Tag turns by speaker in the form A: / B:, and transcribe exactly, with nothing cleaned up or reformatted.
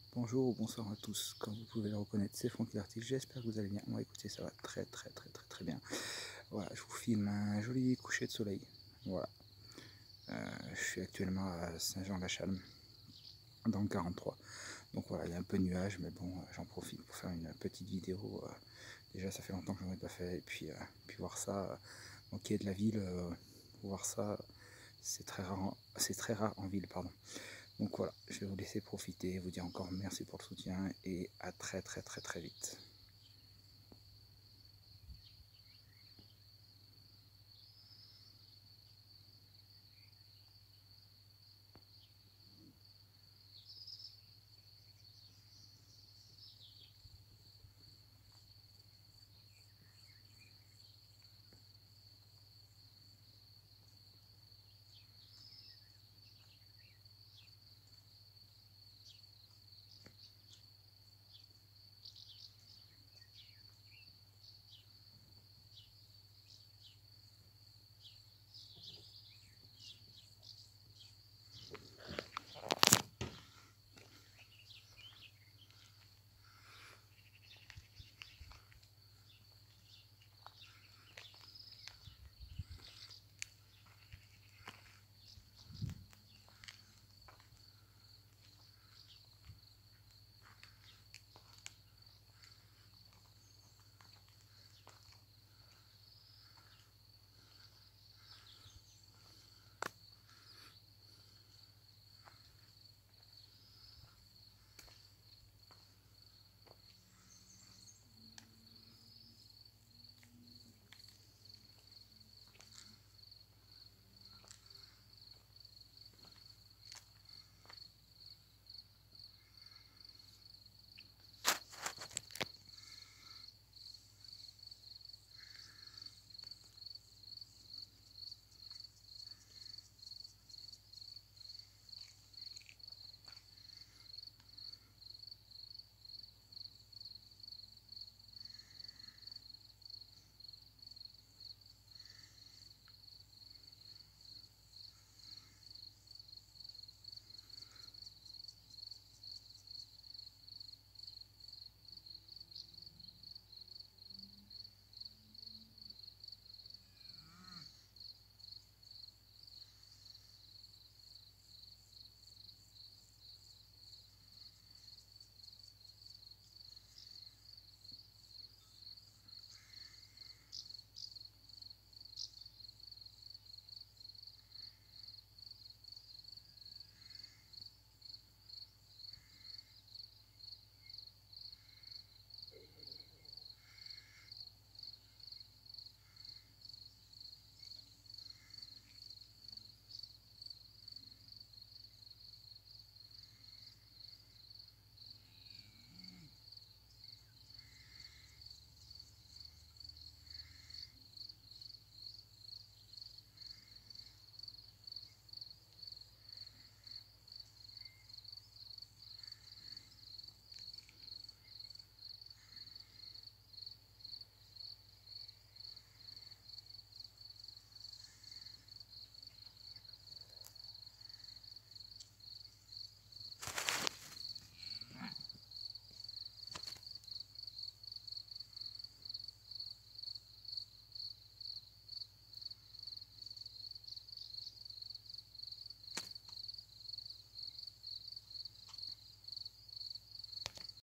A: Bonjour ou bonsoir à tous, comme vous pouvez le reconnaître, c'est Francky l'artiste, j'espère que vous allez bien. Moi écoutez, ça va très très très très très bien. Voilà, je vous filme un joli coucher de soleil. Voilà, euh, je suis actuellement à Saint-Jean-la-Chalme, dans le quarante-trois. Donc voilà, il y a un peu de nuages, mais bon, j'en profite pour faire une petite vidéo. Euh, déjà, ça fait longtemps que je n'en ai pas fait, et puis, euh, puis voir ça, euh, manquer de la ville, euh, voir ça, c'est très rare, c'est très rare en ville, pardon. Donc voilà, je vais vous laisser profiter, vous dire encore merci pour le soutien et à très très très très vite.